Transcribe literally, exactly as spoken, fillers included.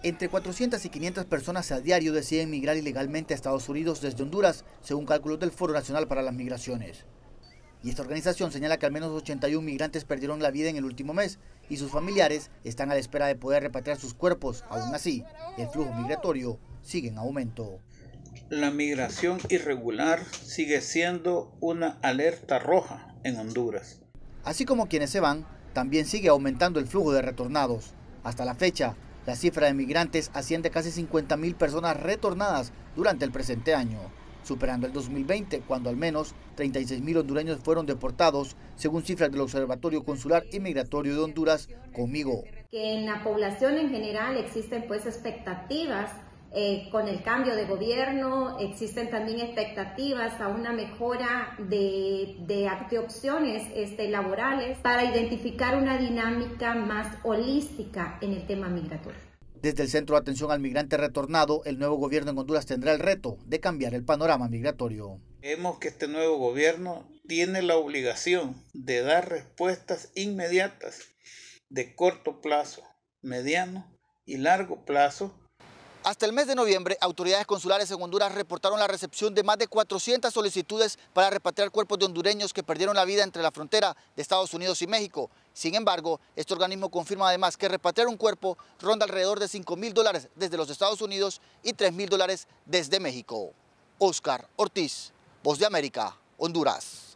Entre cuatrocientas y quinientas personas a diario deciden migrar ilegalmente a Estados Unidos desde Honduras, según cálculos del Foro Nacional para las Migraciones. Y esta organización señala que al menos ochenta y un migrantes perdieron la vida en el último mes y sus familiares están a la espera de poder repatriar sus cuerpos. Aún así, el flujo migratorio sigue en aumento. La migración irregular sigue siendo una alerta roja en Honduras. Así como quienes se van, también sigue aumentando el flujo de retornados. Hasta la fecha, la cifra de migrantes asciende a casi cincuenta mil personas retornadas durante el presente año, superando el dos mil veinte, cuando al menos treinta y seis mil hondureños fueron deportados, según cifras del Observatorio Consular y Migratorio de Honduras, Conmigo. Que en la población en general existen pues expectativas eh, con el cambio de gobierno, existen también expectativas a una mejora de, de, de opciones este, laborales para identificar una dinámica más holística en el tema migratorio. Desde el Centro de Atención al Migrante Retornado, el nuevo gobierno en Honduras tendrá el reto de cambiar el panorama migratorio. Vemos que este nuevo gobierno tiene la obligación de dar respuestas inmediatas de corto plazo, mediano y largo plazo. Hasta el mes de noviembre, autoridades consulares en Honduras reportaron la recepción de más de cuatrocientas solicitudes para repatriar cuerpos de hondureños que perdieron la vida entre la frontera de Estados Unidos y México. Sin embargo, este organismo confirma además que repatriar un cuerpo ronda alrededor de cinco mil dólares desde los Estados Unidos y tres mil dólares desde México. Oscar Ortiz, Voz de América, Honduras.